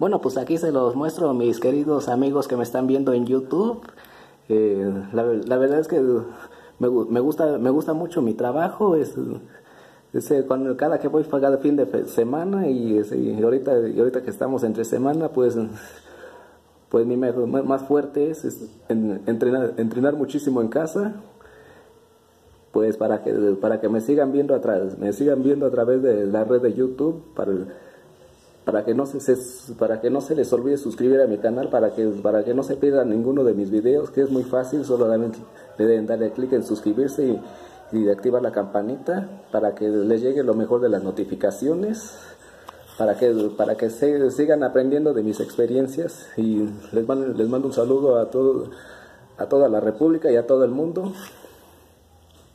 Bueno, pues aquí se los muestro a mis queridos amigos que me están viendo en YouTube. La verdad es que me gusta mucho mi trabajo. Cuando cada que voy cada fin de semana y ahorita que estamos entre semana, pues mi método más fuerte es entrenar muchísimo en casa, pues para que me sigan viendo a través de la red de YouTube, para que para que no se les olvide suscribir a mi canal, para que no se pierdan ninguno de mis videos, que es muy fácil. Solamente deben darle clic en suscribirse y activar la campanita para que les llegue lo mejor de las notificaciones, para que sigan aprendiendo de mis experiencias. Y les mando un saludo a toda la República y a todo el mundo.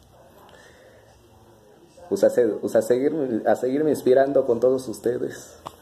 Pues a seguirme inspirando con todos ustedes.